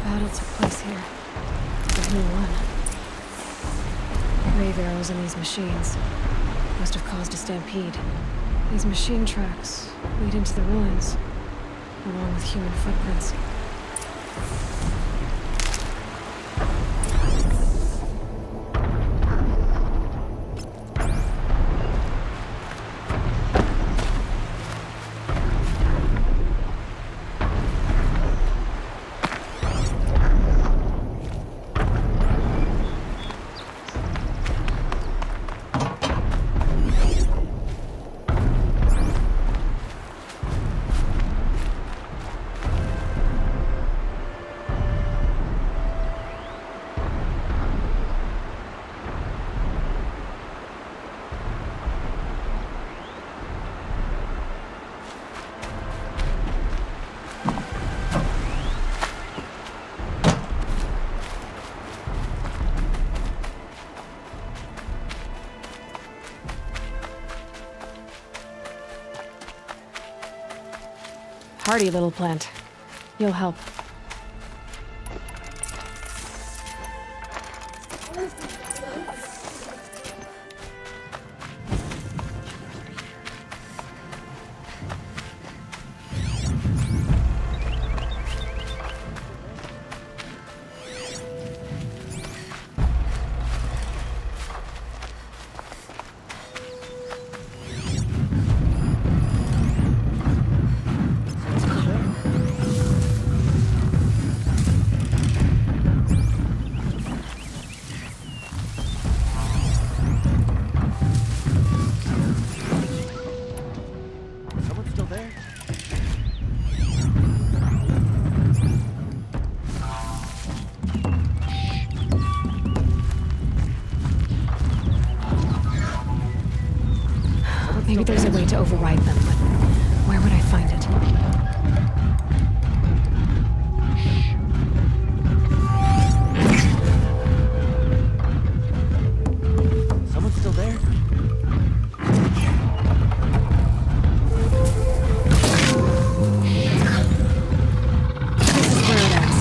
battle took place here. But who won? Grave arrows in these machines must have caused a stampede. These machine tracks lead into the ruins, along with human footprints. Hardy little plant. You'll help. Maybe there's a way to override them, but where would I find it? Someone's still there? This is where it ends.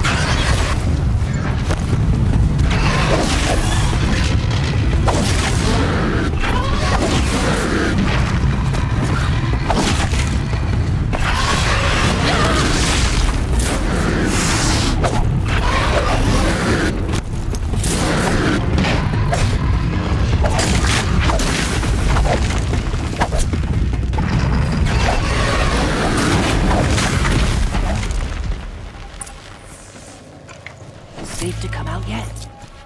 Safe to come out yet?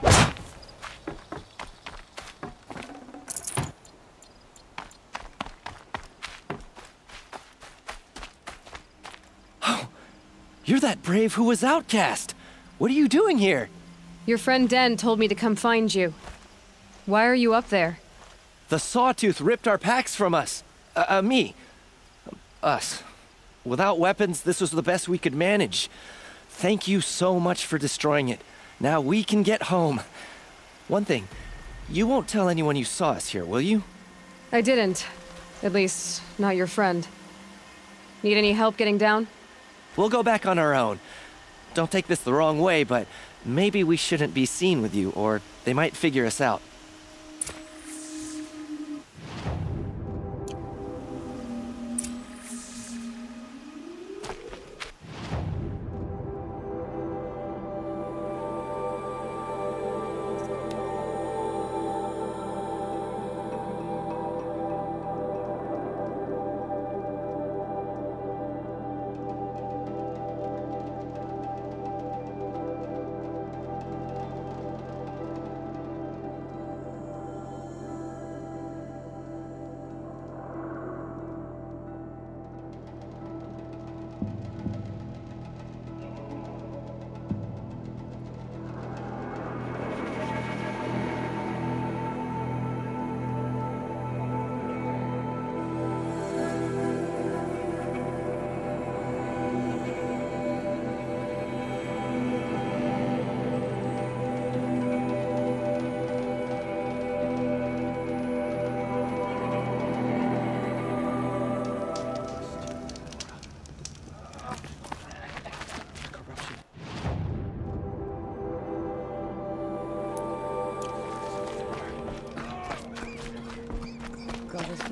Oh, you're that brave who was outcast. What are you doing here? Your friend Den told me to come find you. Why are you up there? The Sawtooth ripped our packs from us. Me. Us. Without weapons, this was the best we could manage. Thank you so much for destroying it. Now we can get home. One thing, you won't tell anyone you saw us here, will you? I didn't. At least, not your friend. Need any help getting down? We'll go back on our own. Don't take this the wrong way, but maybe we shouldn't be seen with you, or they might figure us out.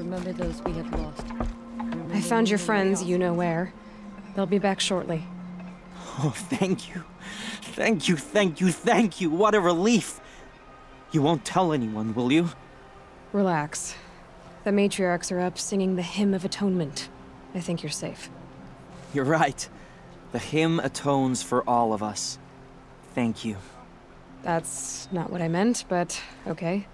remember those we have lost. I found your friends, you know where. They'll be back shortly. Oh, thank you. Thank you, thank you, thank you. What a relief. You won't tell anyone, will you? Relax. The matriarchs are up singing the Hymn of Atonement. I think you're safe. You're right. The hymn atones for all of us. Thank you. That's not what I meant, but okay.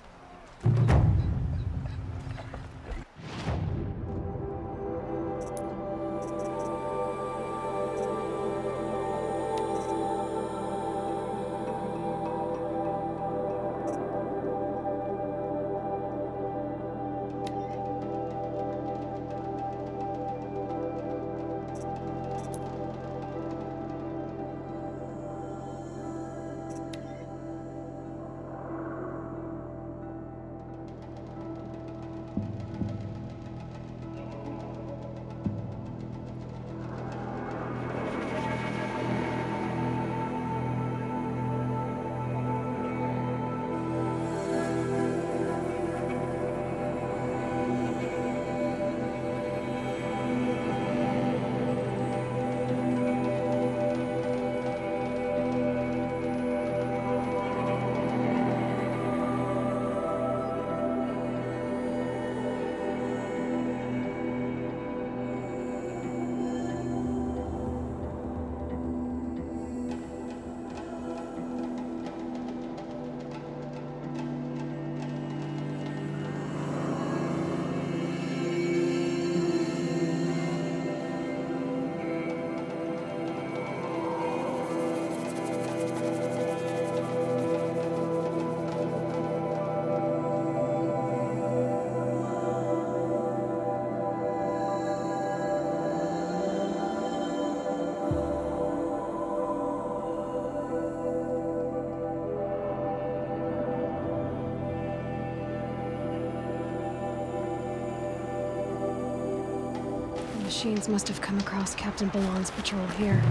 Machines must have come across Captain Balon's patrol here.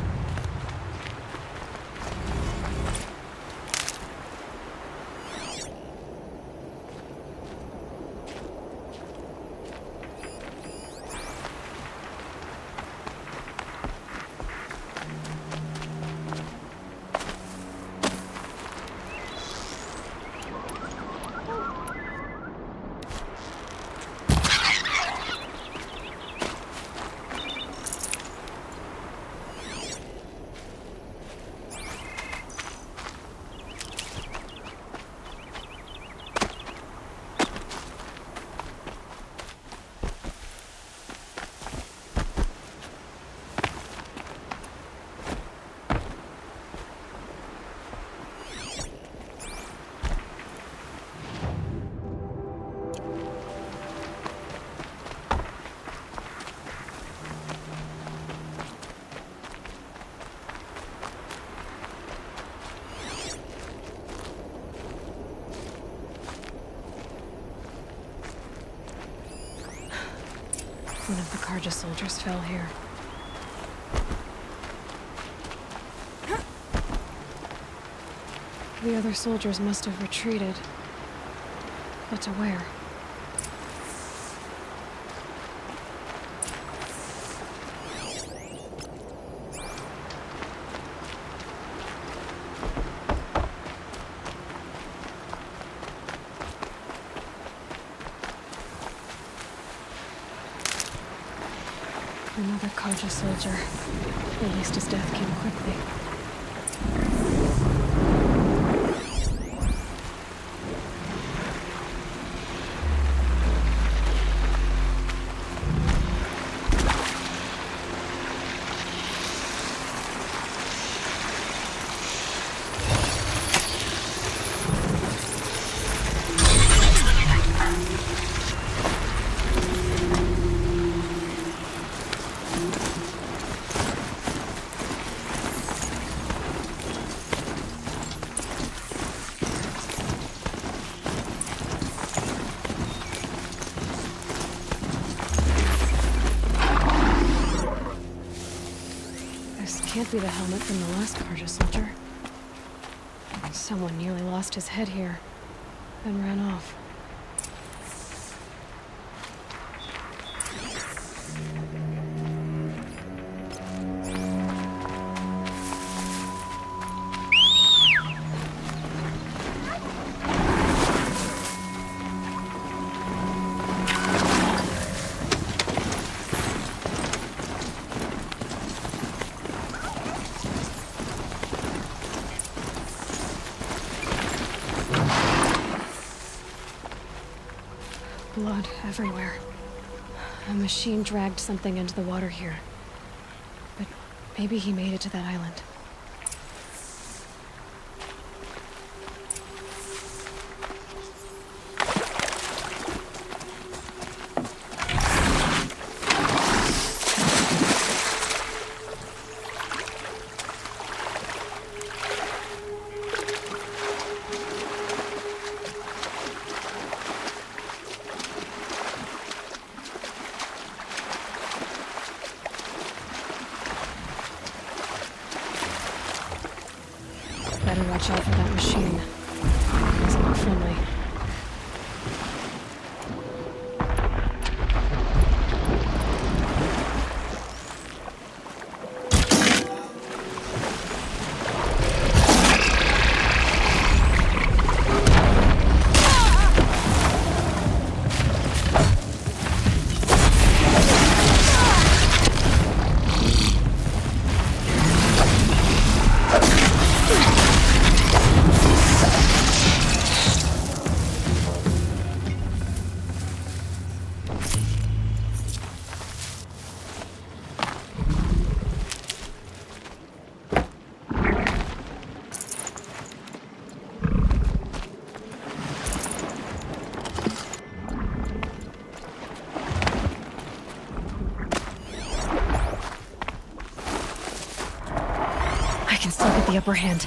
One of the Carja soldiers fell here. The other soldiers must have retreated. But to where? Another Carja soldier. At least his death came quickly. Can't be the helmet from the last Carja soldier. Someone nearly lost his head here, then ran off. everywhere. A machine dragged something into the water here. But maybe he made it to that island. Better watch out for that machine. It's not friendly. I can still get the upper hand.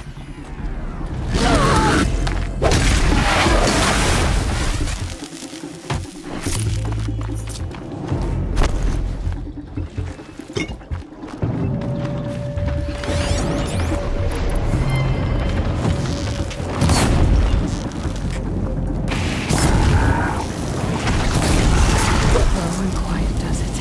Slow and quiet does it.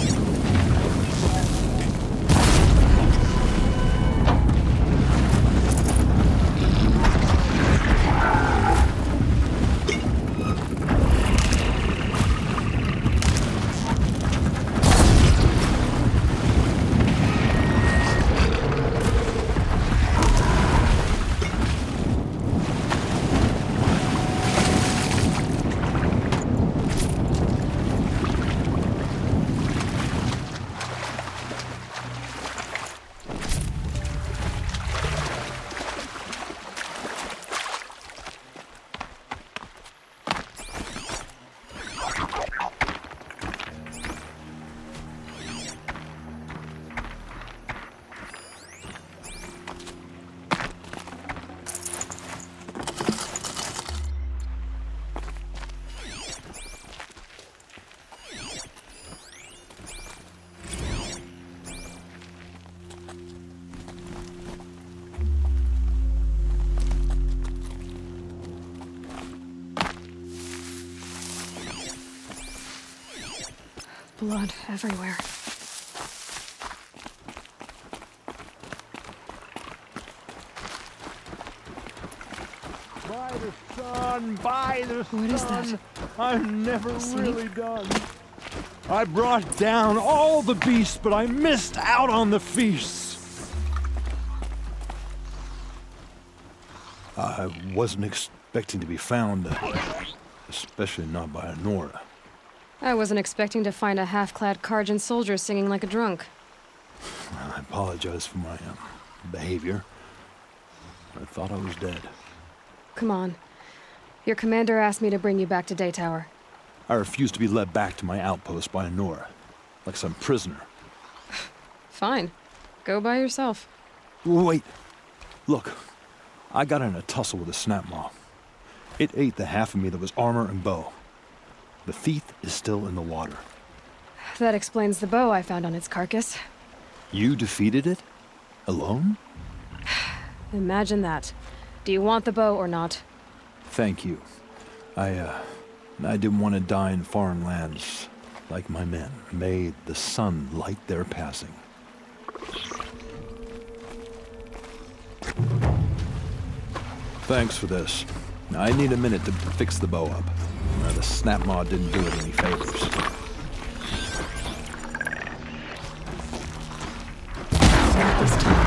Blood everywhere. By the sun, by the sun. What is that? I'm never Snake? really done. I brought down all the beasts, but I missed out on the feasts. I wasn't expecting to be found, especially not by Nora. I wasn't expecting to find a half-clad Karjan soldier singing like a drunk. I apologize for my behavior. I thought I was dead. Come on. Your commander asked me to bring you back to Daytower. I refused to be led back to my outpost by Nora, like some prisoner. Fine. Go by yourself. Wait. Look, I got in a tussle with a snapmaw. It ate the half of me that was armor and bow. The thief is still in the water. That explains the bow I found on its carcass. You defeated it? Alone? Imagine that. Do you want the bow or not? Thank you. I didn't want to die in foreign lands like my men. May the sun light their passing. Thanks for this. I need a minute to fix the bow up. The snapmaw didn't do it any favors. Not this time.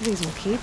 these will keep.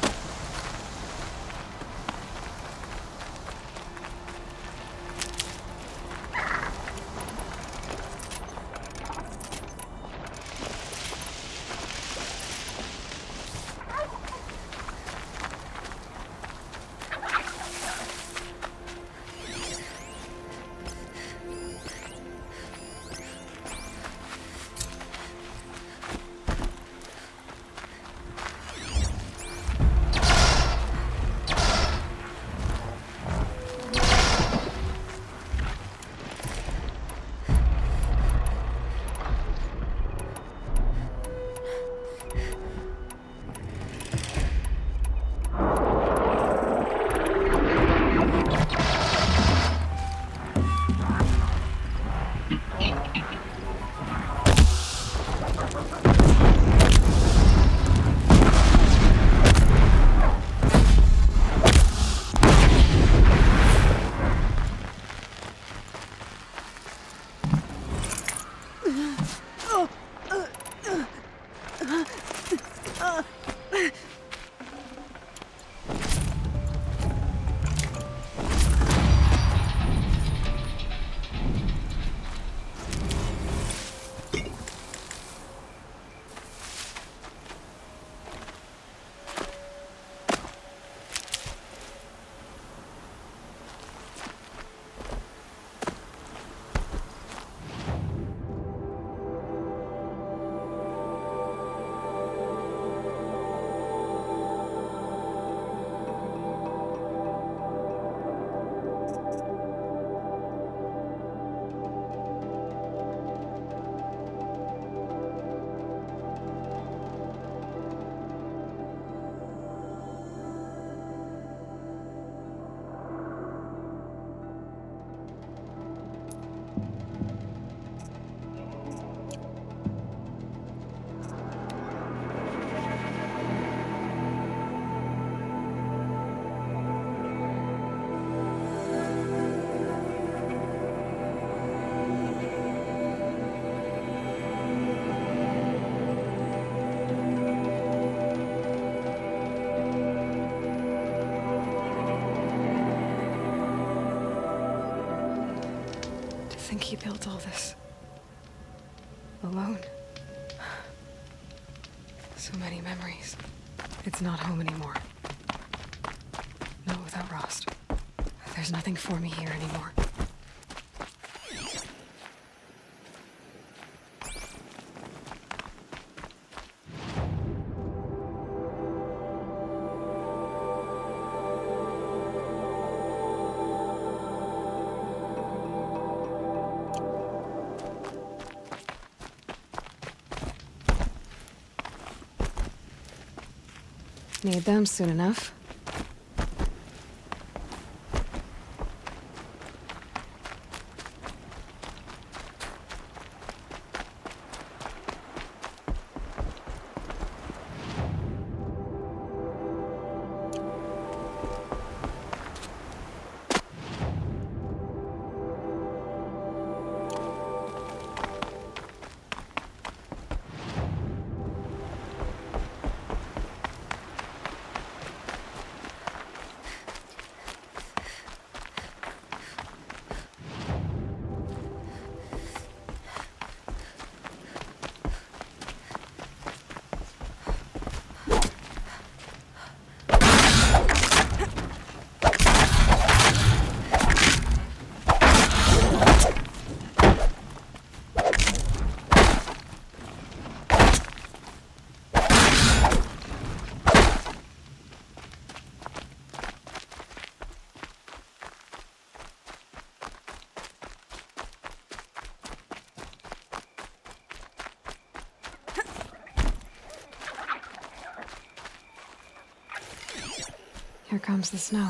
Think he built all this alone. So many memories. It's not home anymore. Not without Rost. There's nothing for me here anymore. Need them soon enough. Here comes the snow.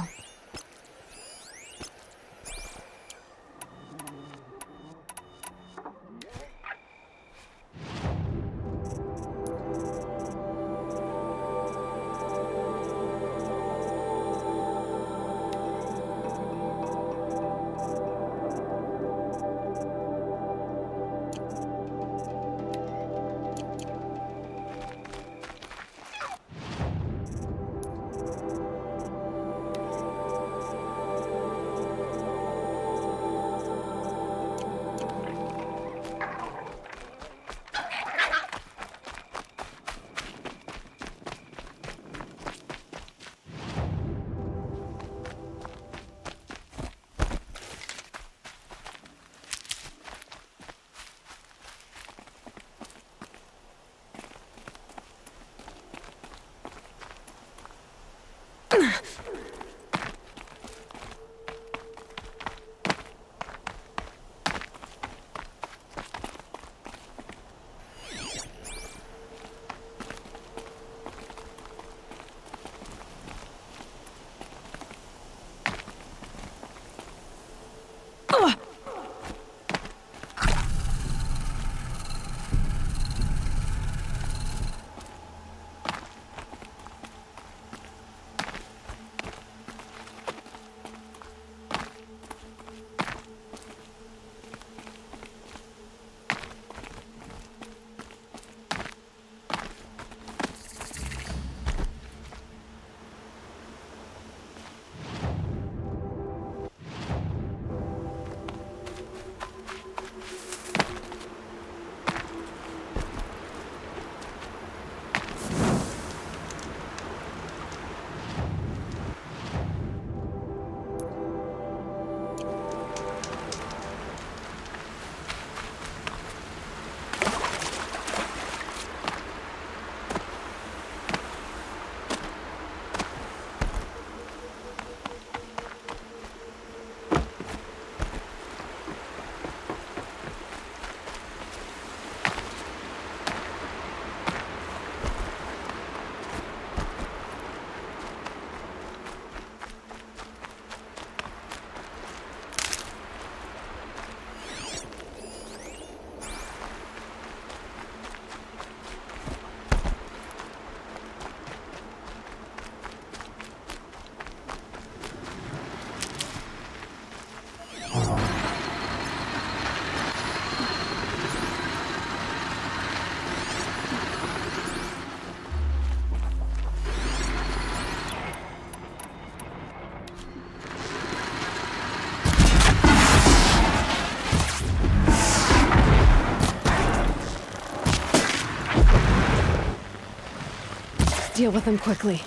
Deal with them quickly.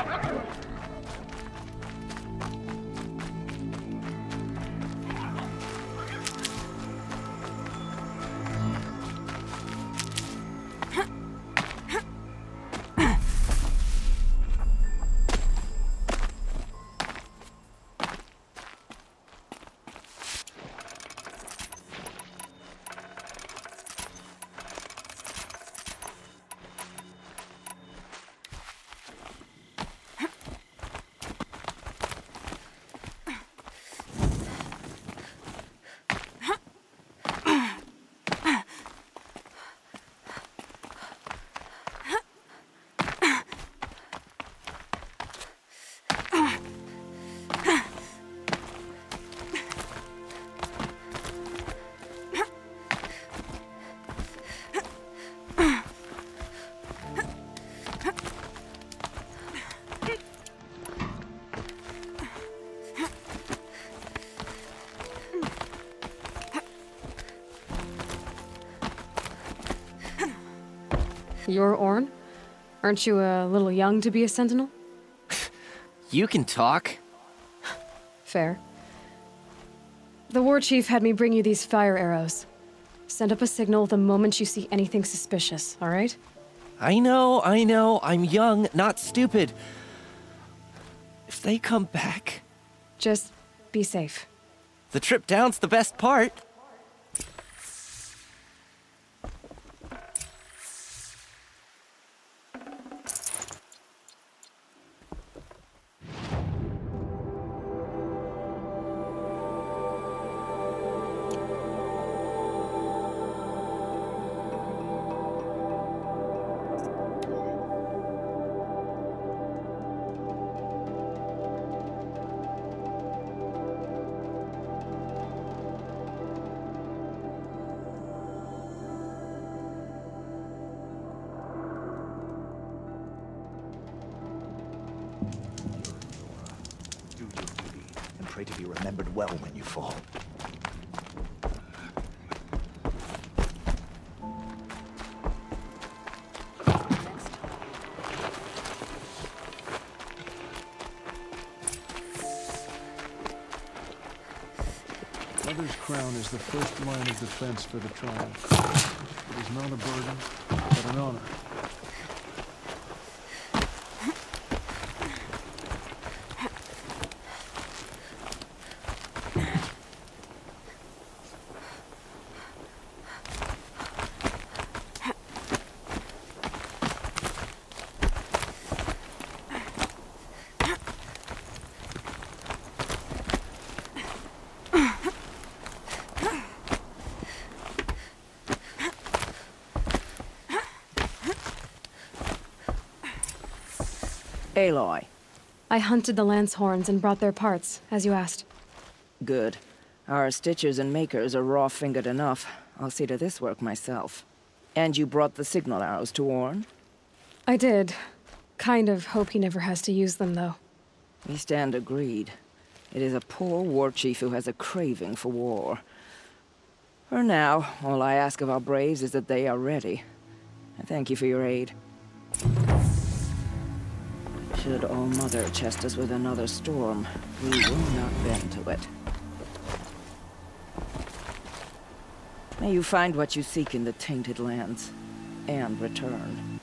You're Orn? Aren't you a little young to be a sentinel? You can talk. Fair. The war chief had me bring you these fire arrows. Send up a signal the moment you see anything suspicious, all right? I know. I'm young, not stupid. If they come back... Just be safe. The trip down's the best part. Do your duty and pray to be remembered well when you fall. Mother's crown is the first line of defense for the tribe. It is not a burden, but an honor. Aloy. I hunted the lance horns and brought their parts, as you asked. Good. Our stitchers and makers are raw-fingered enough. I'll see to this work myself. And you brought the signal arrows to Orn? I did. Kind of hope he never has to use them, though. We stand agreed. It is a poor war chief who has a craving for war. For now, all I ask of our braves is that they are ready. I thank you for your aid. Should All-Mother chest us with another storm, we will not bend to it. May you find what you seek in the Tainted Lands, and return.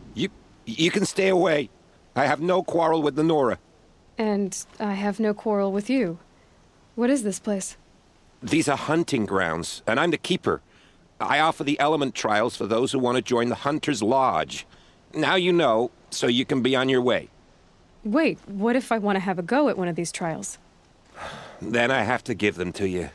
You can stay away. I have no quarrel with the Nora. And I have no quarrel with you. What is this place? These are hunting grounds, and I'm the keeper. I offer the element trials for those who want to join the Hunter's Lodge. Now you know, so you can be on your way. Wait, what if I want to have a go at one of these trials? Then I have to give them to you.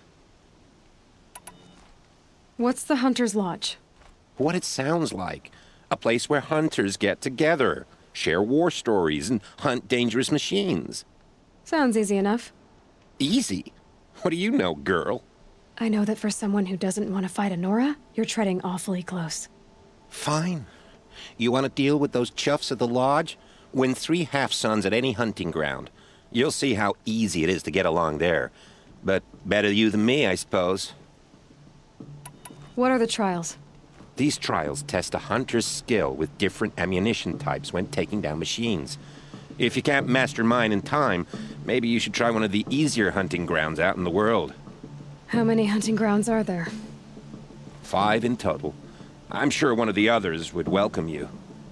What's the Hunter's Lodge? What it sounds like. A place where hunters get together, share war stories, and hunt dangerous machines. Sounds easy enough. Easy? What do you know, girl? I know that for someone who doesn't want to fight a Nora, you're treading awfully close. Fine. You want to deal with those chuffs at the lodge? Win 3 half-suns at any hunting ground. You'll see how easy it is to get along there. But better you than me, I suppose. What are the trials? These trials test a hunter's skill with different ammunition types when taking down machines. If you can't master mine in time, maybe you should try one of the easier hunting grounds out in the world. How many hunting grounds are there? 5 in total. I'm sure one of the others would welcome you.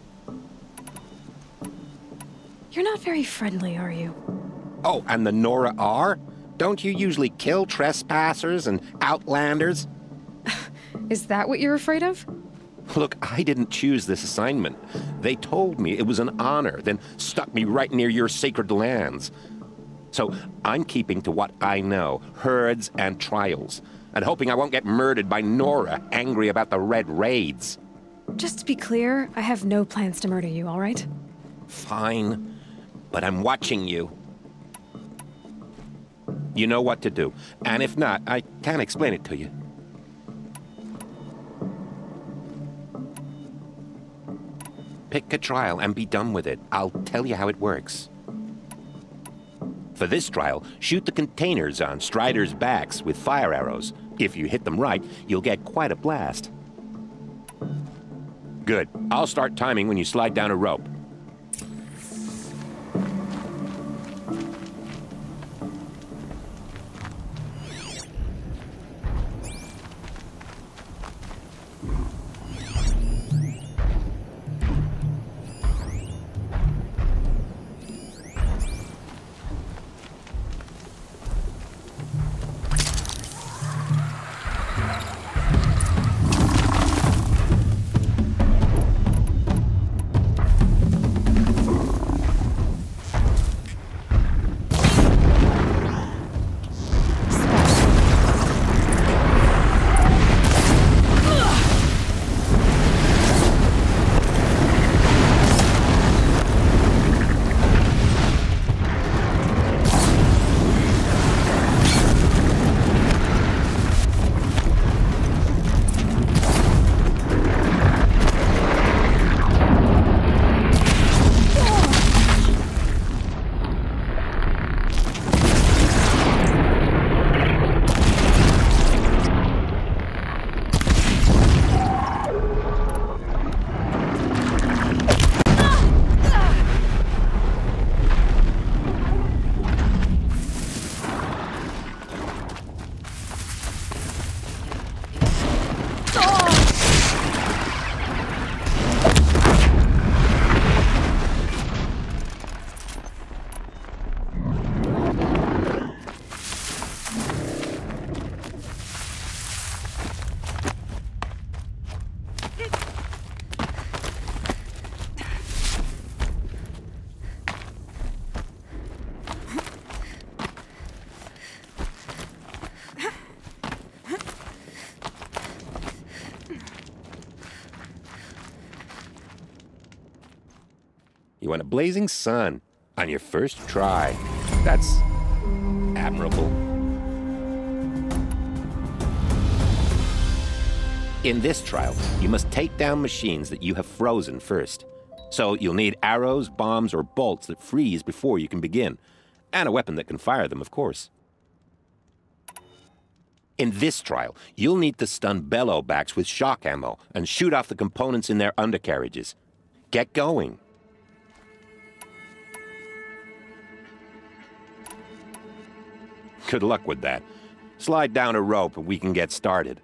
You're not very friendly, are you? Oh, and the Nora are? Don't you usually kill trespassers and outlanders? Is that what you're afraid of? Look, I didn't choose this assignment. They told me it was an honor, then stuck me right near your sacred lands. So I'm keeping to what I know, herds and trials, and hoping I won't get murdered by Nora, angry about the Red Raids. Just to be clear, I have no plans to murder you, all right? Fine, but I'm watching you. You know what to do, and if not, I can explain it to you. Pick a trial and be done with it. I'll tell you how it works. For this trial, shoot the containers on Striders' backs with fire arrows. If you hit them right, you'll get quite a blast. Good. I'll start timing when you slide down a rope. You want a blazing sun on your first try. That's admirable. In this trial, you must take down machines that you have frozen first. So you'll need arrows, bombs, or bolts that freeze before you can begin. And a weapon that can fire them, of course. In this trial, you'll need to stun bellowbacks with shock ammo and shoot off the components in their undercarriages. Get going. Good luck with that. Slide down a rope and we can get started.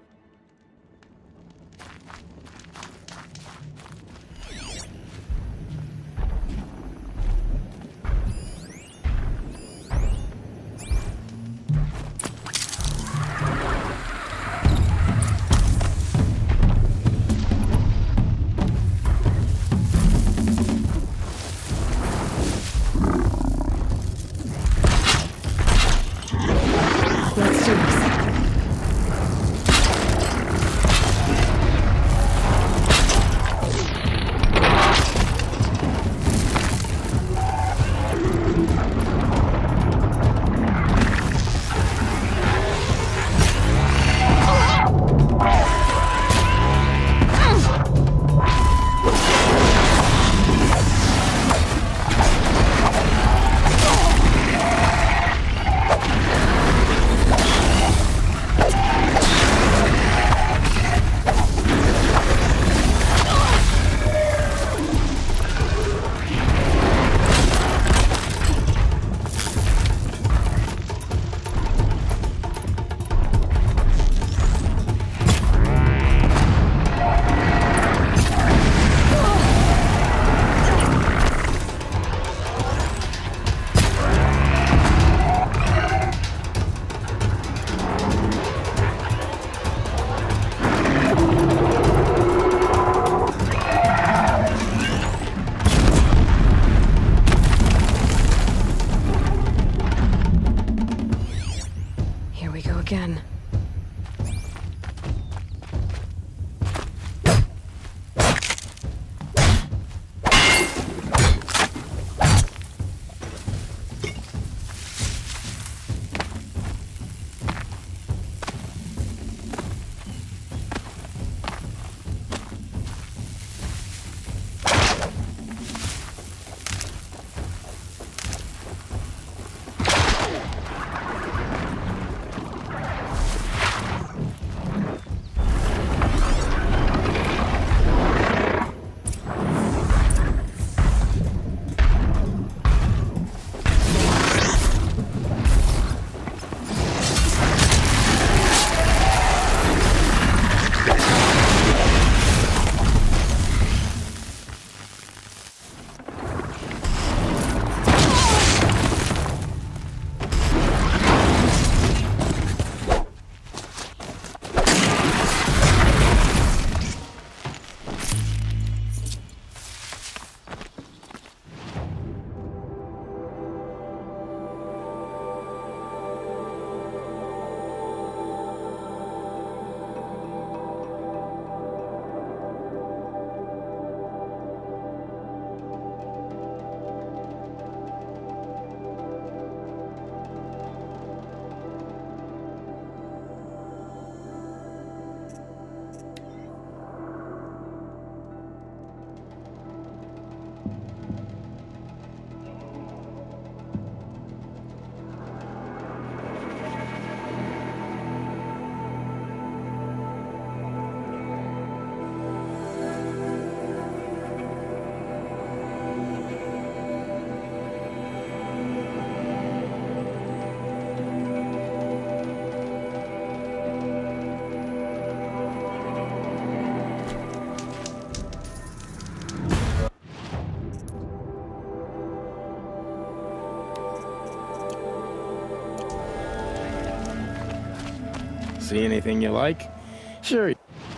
See anything you like? Sure.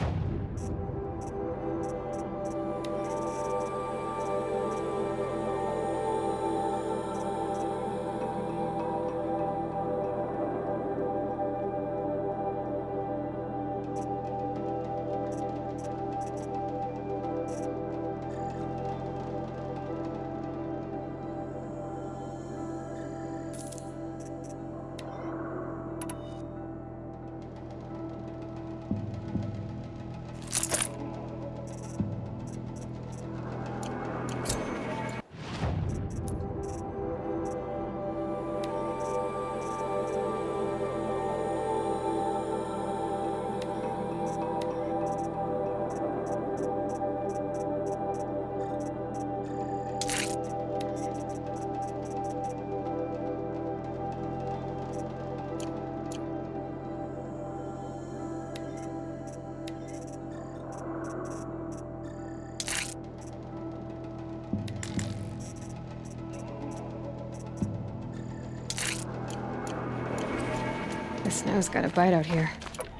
The snow's got a bite out here.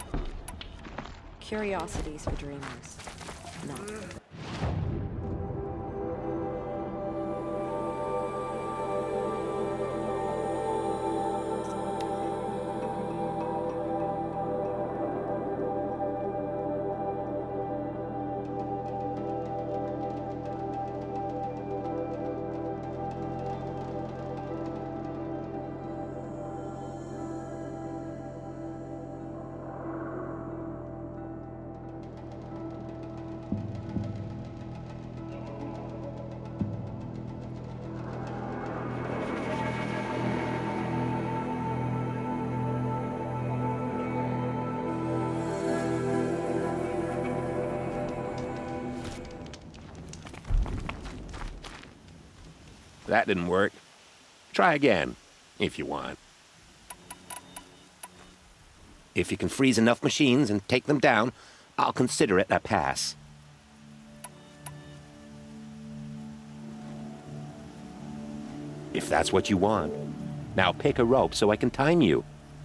Curiosities for dreamers. Not. That didn't work. Try again, if you want. If you can freeze enough machines and take them down, I'll consider it a pass. If that's what you want. Now pick a rope so I can time you.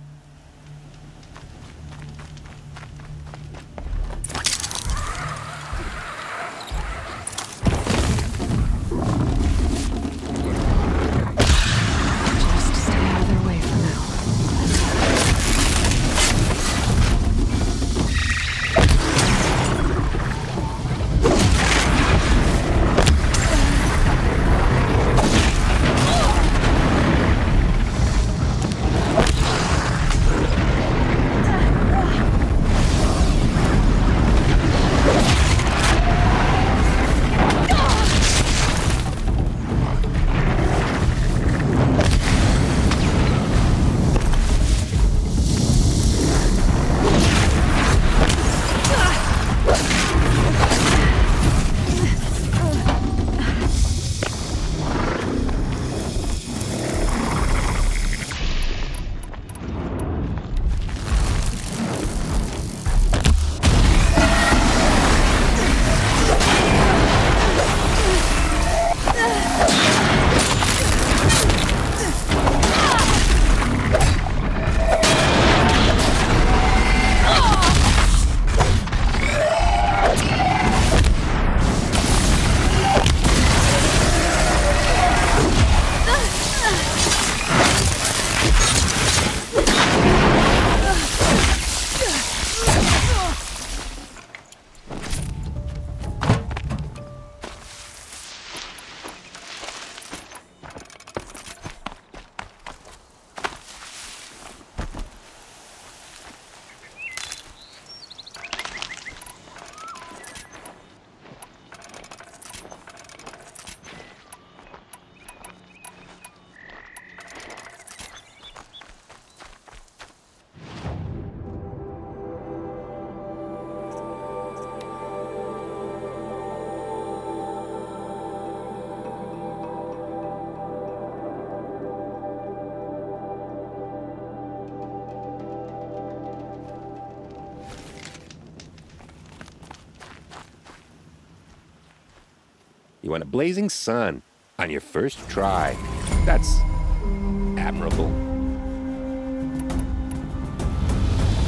You want a blazing sun on your first try. That's admirable.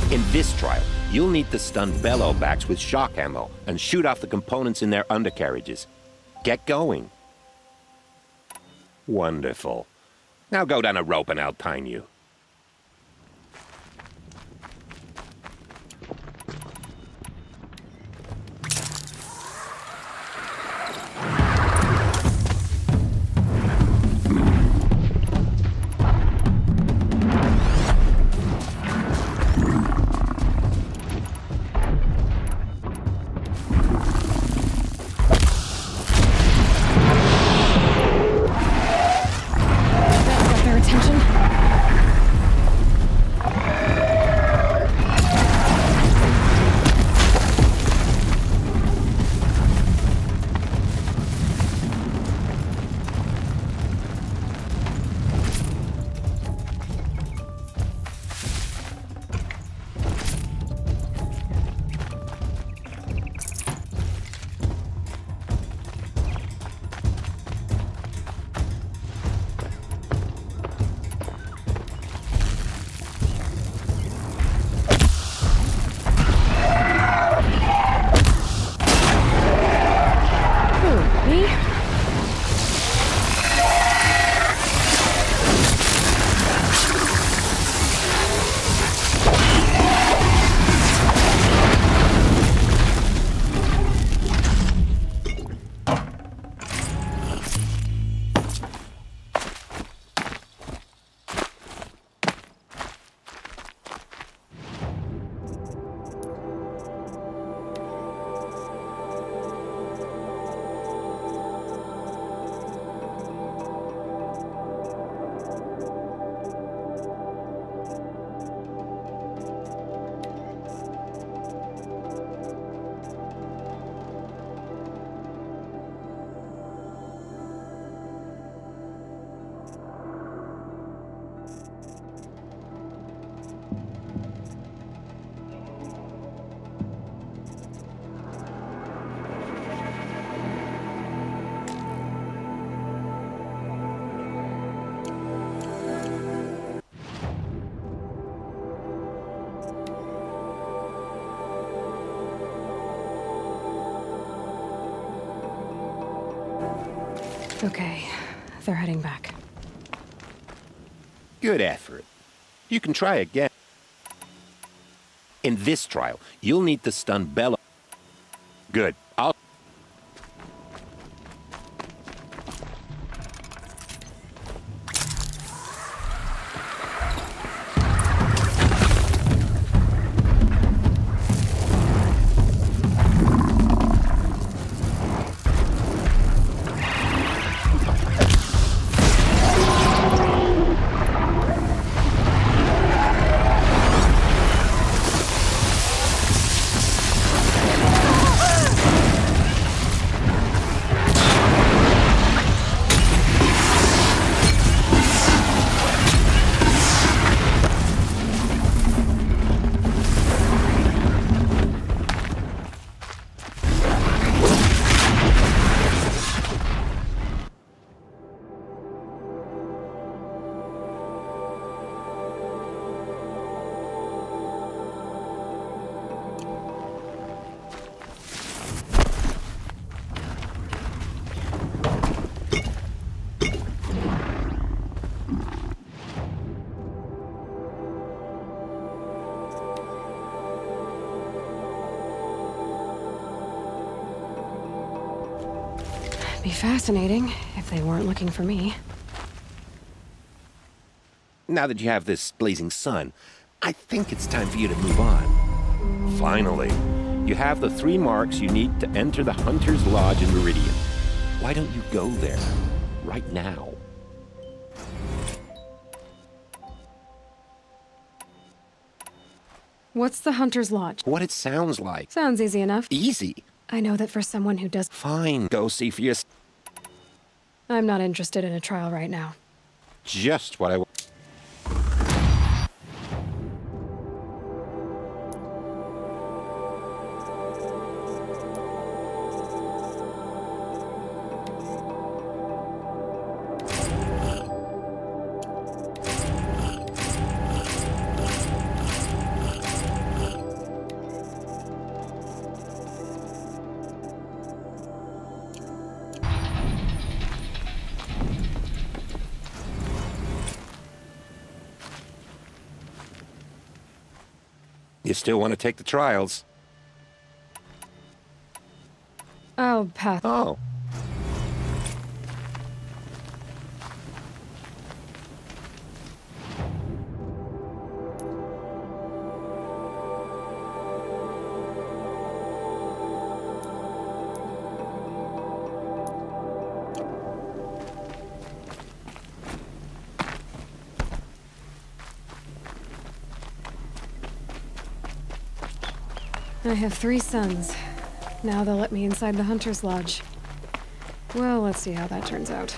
In this trial, you'll need to stun bellowbacks with shock ammo and shoot off the components in their undercarriages. Get going. Wonderful. Now go down a rope and I'll time you. Okay, they're heading back. Good effort. You can try again. In this trial, you'll need to stun bellow. Good. I'll... Be fascinating if they weren't looking for me. Now that you have this blazing sun, I think it's time for you to move on. Finally, you have the 3 marks you need to enter the Hunter's Lodge in Meridian. Why don't you go there, right now? What's the Hunter's Lodge? What it sounds like. Sounds easy enough. Easy? I know that for someone who does... Fine, go see for yourself. I'm not interested in a trial right now. Just what I... You still want to take the trials? I'll pass. Oh. I have 3 sons. Now they'll let me inside the Hunter's Lodge. Well, let's see how that turns out.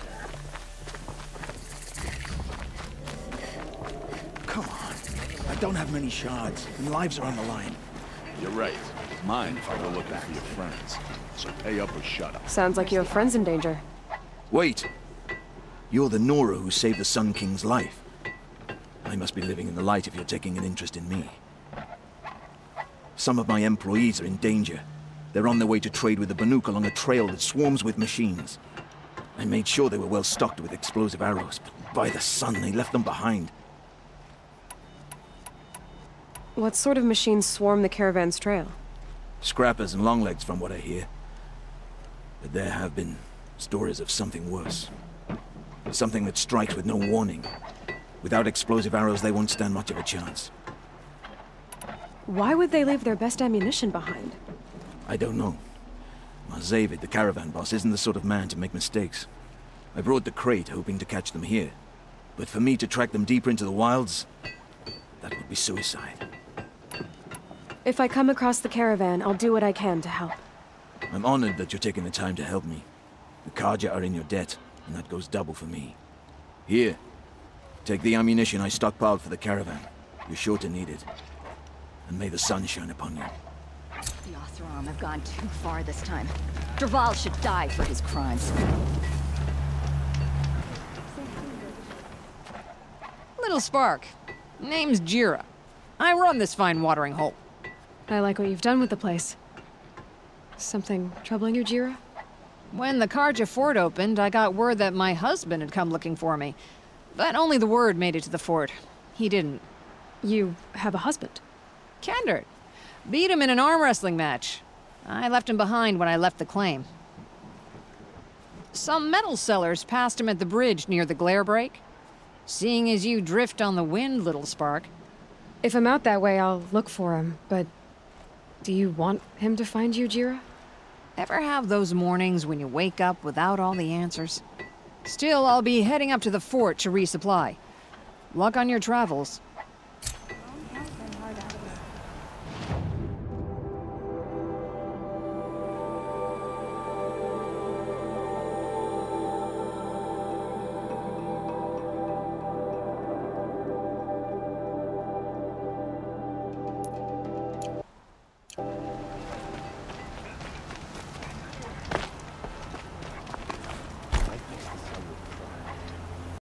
Come on. I don't have many shards, and lives are on the line. You're right. Mine if I go looking for your friends. So pay up or shut up. Sounds like you have friends in danger. Wait. You're the Nora who saved the Sun King's life. I must be living in the light if you're taking an interest in me. Some of my employees are in danger. They're on their way to trade with the Banuk along a trail that swarms with machines. I made sure they were well stocked with explosive arrows, but by the sun, they left them behind. What sort of machines swarm the caravan's trail? Scrappers and longlegs, from what I hear. But there have been stories of something worse. Something that strikes with no warning. Without explosive arrows, they won't stand much of a chance. Why would they leave their best ammunition behind? I don't know. Zavid, the caravan boss, isn't the sort of man to make mistakes. I brought the crate, hoping to catch them here. But for me to track them deeper into the wilds, that would be suicide. If I come across the caravan, I'll do what I can to help. I'm honored that you're taking the time to help me. The Carja are in your debt, and that goes double for me. Here, take the ammunition I stockpiled for the caravan. You're sure to need it. And may the sun shine upon you. The Oseram have gone too far this time. Dervahl should die for his crimes. Little Spark. Name's Jira. I run this fine watering hole. I like what you've done with the place. Something troubling you, Jira? When the Carja fort opened, I got word that my husband had come looking for me. But only the word made it to the fort. He didn't. You have a husband? Kendrick. Beat him in an arm wrestling match. I left him behind when I left the claim. Some metal sellers passed him at the bridge near the glare break. Seeing as you drift on the wind, Little Spark. If I'm out that way, I'll look for him, but... do you want him to find you, Jira? Ever have those mornings when you wake up without all the answers? Still, I'll be heading up to the fort to resupply. Luck on your travels.